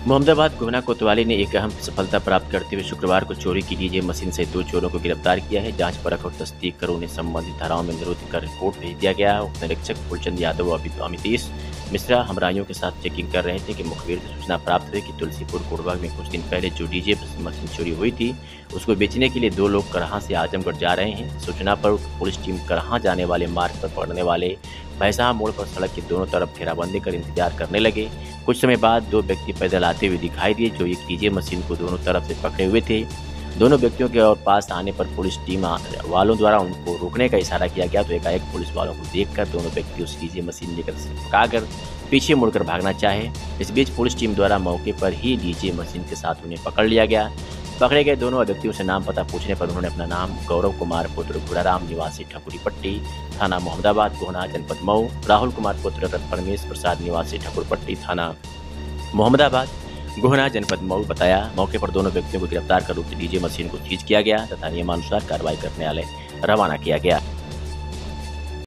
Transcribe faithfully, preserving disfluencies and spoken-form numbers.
मोहम्मदाबाद गोहना कोतवाली ने एक अहम सफलता प्राप्त करते हुए शुक्रवार को चोरी की डीजे मशीन से दो चोरों को गिरफ्तार किया है। जांच परख और तस्दीक कर उन्हें संबंधित धाराओं में निरोधित कर रिपोर्ट भेज दिया गया है। उप निरीक्षक फूलचंद यादव और अमितेश मिश्रा हमराइयों के साथ चेकिंग कर रहे थे कि मुखबिर से सूचना प्राप्त हुई कि तुलसीपुर कोडवा में कुछ दिन पहले जो डीजे मशीन चोरी हुई थी उसको बेचने के लिए दो लोग करहा से आजमगढ़ जा रहे हैं। सूचना पर पुलिस टीम करहा जाने वाले मार्ग पर पड़ने वाले भैंसा मोड़ पर सड़क के दोनों तरफ घेराबंदी कर इंतजार करने लगे। कुछ समय बाद दो व्यक्ति पैदल आते हुए दिखाई दिए जो एक डीजे मशीन को दोनों तरफ से पकड़े हुए थे। दोनों व्यक्तियों के और पास आने पर पुलिस टीम वालों द्वारा उनको रोकने का इशारा किया गया तो एकाएक पुलिस वालों को देखकर दोनों व्यक्ति उस डीजे मशीन लेकर भगाकर पीछे मुड़कर भागना चाहे। इस बीच पुलिस टीम द्वारा मौके पर ही डीजे मशीन के साथ उन्हें पकड़ लिया गया। पकड़े गए दोनों व्यक्तियों से नाम पता पूछने पर उन्होंने अपना नाम गौरव कुमार पुत्र घुड़ाराम निवासी ठकुरी पट्टी थाना मोहम्मदाबाद गोहना जनपद मऊ, राहुल कुमार पुत्र परमेश प्रसाद निवासी ठकुर पट्टी थाना मोहम्मदाबाद गोहना जनपद मऊ बताया। मौके पर दोनों व्यक्तियों को गिरफ्तार कर उक्त डीजे मशीन को सीज किया गया तथा नियमानुसार कार्रवाई करने वाले रवाना किया गया।